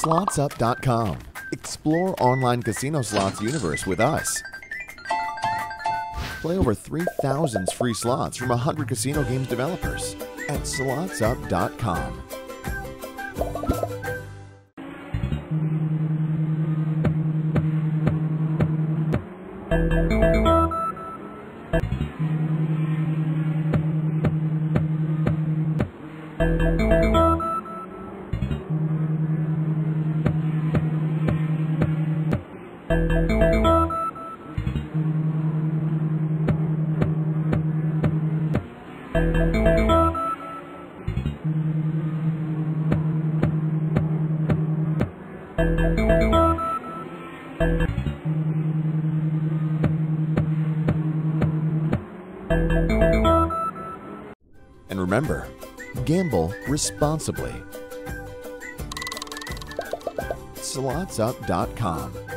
SlotsUp.com. Explore online casino slots universe with us. Play over 3,000 free slots from 100 casino games developers at SlotsUp.com. And remember, gamble responsibly. SlotsUp.com.